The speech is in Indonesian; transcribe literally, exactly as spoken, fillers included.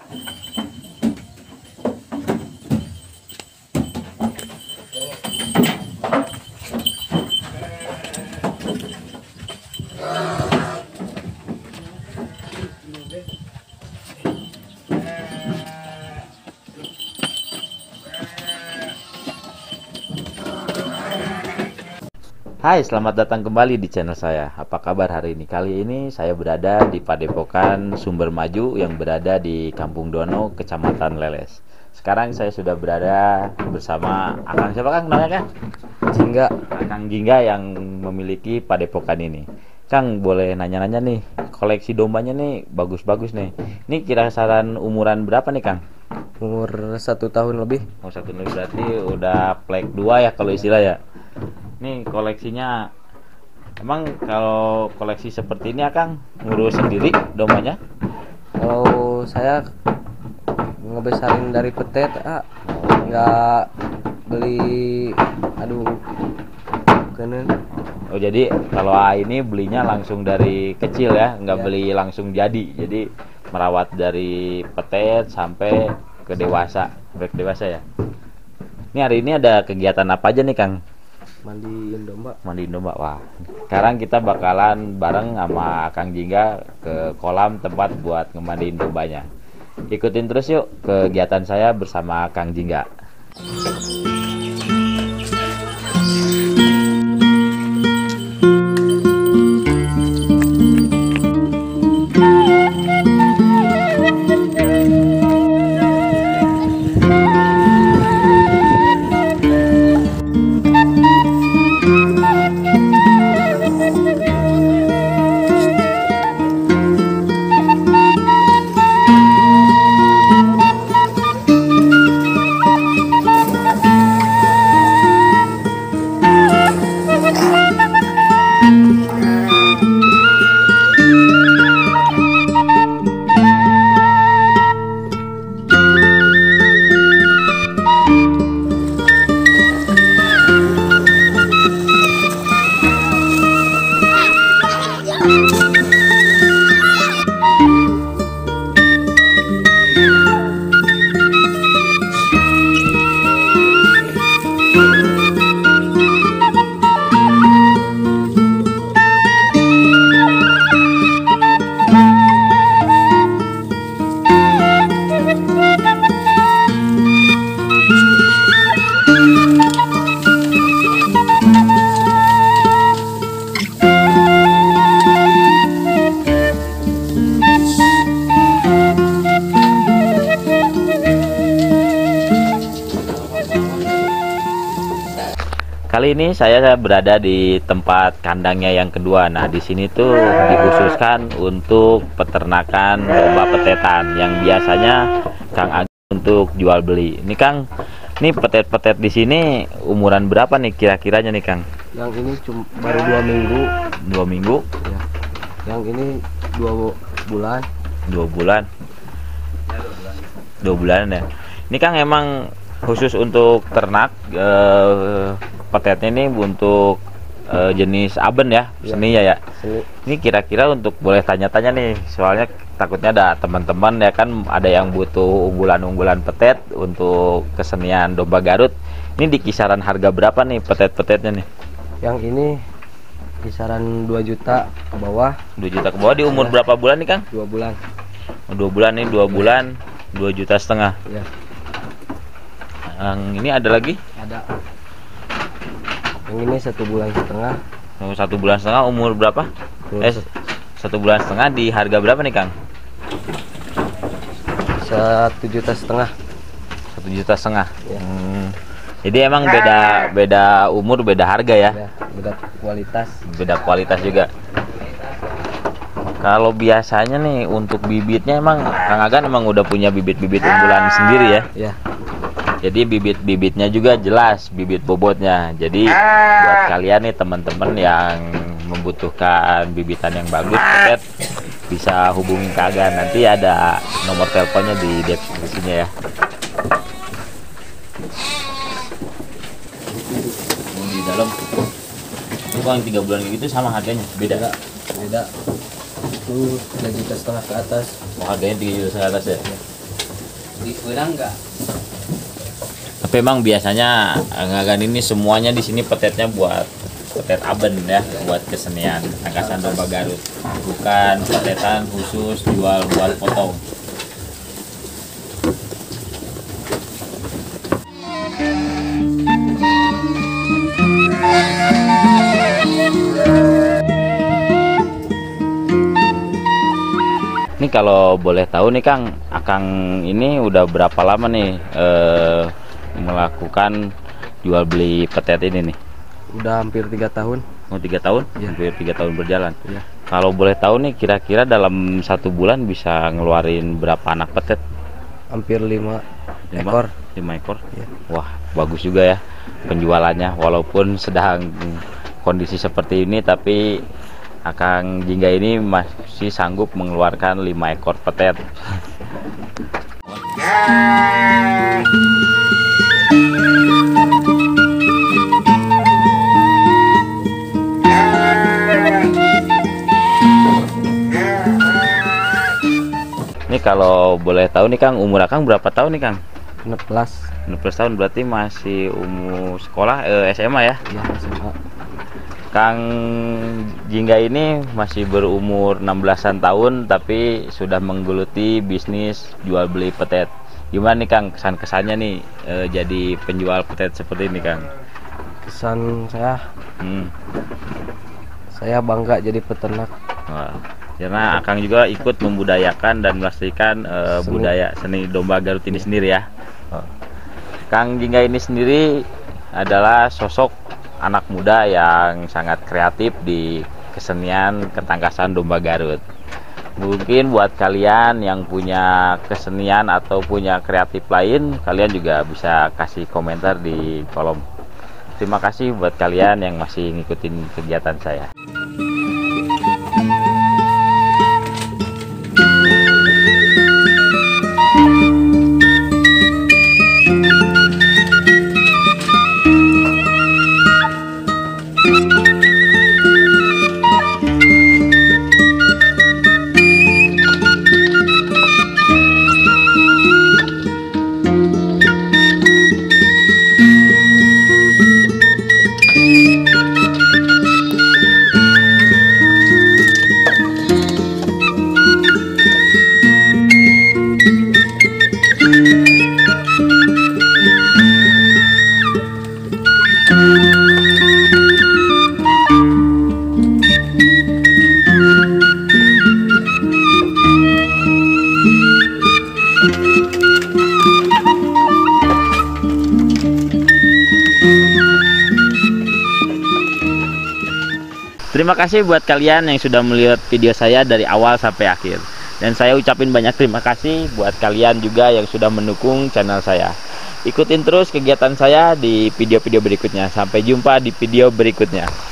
Hai, selamat datang kembali di channel saya. Apa kabar hari ini? Kali ini saya berada di Padepokan Sumber Maju yang berada di Kampung Dono, Kecamatan Leles. Sekarang saya sudah berada bersama Akang siapa Kang namanya Kang? Jingga. Akang Jingga yang memiliki Padepokan ini. Kang, boleh nanya-nanya nih, koleksi dombanya nih bagus-bagus nih. Ini kira-kiran umuran berapa nih Kang? Umur satu tahun lebih. Oh, satu tahun berarti udah plek dua ya kalau istilah ya. Nih koleksinya, emang kalau koleksi seperti ini Akang ngurus sendiri dombanya? Kalau saya ngebesarin dari petet, ah, nggak beli, aduh, kenen. Oh, jadi kalau A ini belinya langsung dari kecil ya, nggak Ya. beli langsung jadi. Jadi merawat dari petet sampai ke dewasa, sampai ke dewasa ya. Ini hari ini ada kegiatan apa aja nih Kang? Mandiin domba. Mandiin domba. Wah, sekarang kita bakalan bareng sama Kang Jingga ke kolam tempat buat ngemandiin dombanya. Ikutin terus yuk kegiatan saya bersama Kang Jingga. Kali ini saya berada di tempat kandangnya yang kedua. Nah, di sini tuh dikhususkan untuk peternakan domba petetan yang biasanya Kang Agus untuk jual beli. Ini Kang, ini petet-petet di sini umuran berapa nih kira-kiranya nih Kang? Yang ini cuma baru dua minggu. Dua minggu? Ya. Yang ini dua bulan. Dua bulan. Dua bulan ya. Ini Kang emang khusus untuk ternak eh, petetnya ini untuk eh, jenis aben ya, Ya. seni ya ya. Sini. Ini kira-kira untuk boleh tanya-tanya nih, soalnya takutnya ada teman-teman ya kan ada yang butuh unggulan-unggulan petet untuk kesenian domba Garut. Ini di kisaran harga berapa nih petet-petetnya nih? Yang ini kisaran dua juta ke bawah. dua juta ke bawah. Di umur Ya. berapa bulan nih Kang? Dua bulan. Dua bulan nih, dua bulan, dua juta setengah. Ya. Yang ini ada lagi? Ada. Yang ini satu bulan setengah. Oh, satu bulan setengah umur berapa? Terus Eh, satu bulan setengah di harga berapa nih Kang? satu juta setengah. Satu juta setengah. Ya. Hmm. Jadi emang beda beda umur, beda harga ya? Ya, beda kualitas. Beda kualitas juga. Kalau biasanya nih untuk bibitnya emang Kang Agan emang udah punya bibit-bibit unggulan sendiri ya. Ya. Jadi bibit-bibitnya juga jelas, bibit bobotnya. Jadi buat kalian nih teman-teman yang membutuhkan bibitan yang bagus, petet, bisa hubungi Kang Agan. Nanti ada nomor teleponnya di deskripsinya ya. Di dalam itu kalau yang tiga bulan gitu sama harganya beda Beda. Beda. Itu tiga juta setengah ke atas. oh, harganya tiga juta ke atas ya. Dikurang enggak? Tapi emang biasanya Kang ini semuanya di sini petetnya buat petet aben ya, buat kesenian tangkasan domba Garut. Bukan petetan khusus jual buat potong. Ini kalau boleh tahu nih Kang, Akang ini udah berapa lama nih eh, melakukan jual beli petet ini nih? Udah hampir tiga tahun. Oh tiga tahun? Ya. Hampir tiga tahun berjalan. Ya. Kalau boleh tahu nih kira-kira dalam satu bulan bisa ngeluarin berapa anak petet? Hampir lima Lima? ekor. Lima ekor? Ya. Wah bagus juga ya penjualannya, walaupun sedang kondisi seperti ini tapi Akang Jingga ini masih sanggup mengeluarkan lima ekor petet. Ini kalau boleh tahu nih Kang, umur Akang berapa tahun nih Kang? enam belas. enam belas tahun, berarti masih umur sekolah eh, S M A ya? Ya, S M A. Kang Jingga ini masih berumur enam belasan tahun tapi sudah menggeluti bisnis jual beli petet. Gimana nih Kang kesan-kesannya nih e, jadi penjual petet seperti ini Kang? Kesan saya, Hmm. saya bangga jadi peternak. Wah, karena Akang juga ikut membudayakan dan melestarikan e, Seni. budaya seni domba Garut ini sendiri ya. Oh. Kang Jingga ini sendiri adalah sosok anak muda yang sangat kreatif di kesenian ketangkasan domba Garut. Mungkin buat kalian yang punya kesenian atau punya kreatif lain, kalian juga bisa kasih komentar di kolom. Terima kasih buat kalian yang masih ngikutin kegiatan saya. Terima kasih buat kalian yang sudah melihat video saya dari awal sampai akhir. Dan saya ucapin banyak terima kasih buat kalian juga yang sudah mendukung channel saya. Ikutin terus kegiatan saya di video-video berikutnya. Sampai jumpa di video berikutnya.